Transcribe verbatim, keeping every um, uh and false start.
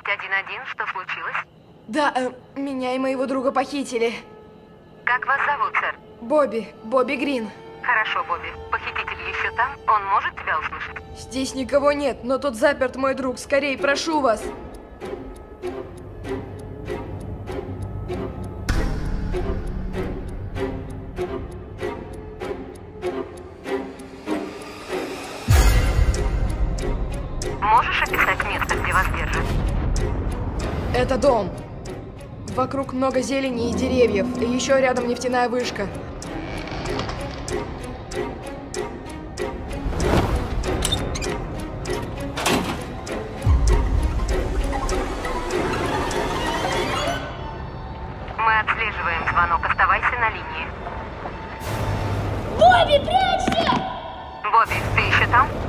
один один, что случилось? Да, э, меня и моего друга похитили. Как вас зовут, сэр? Бобби, Бобби Грин. Хорошо, Бобби. Похититель еще там? Он может тебя услышать? Здесь никого нет, но тут заперт мой друг. Скорей, прошу вас. Можешь описать место, где вас держат? Это дом. Вокруг много зелени и деревьев. И еще рядом нефтяная вышка. Мы отслеживаем звонок. Оставайся на линии. Бобби, прячься! Бобби, ты еще там?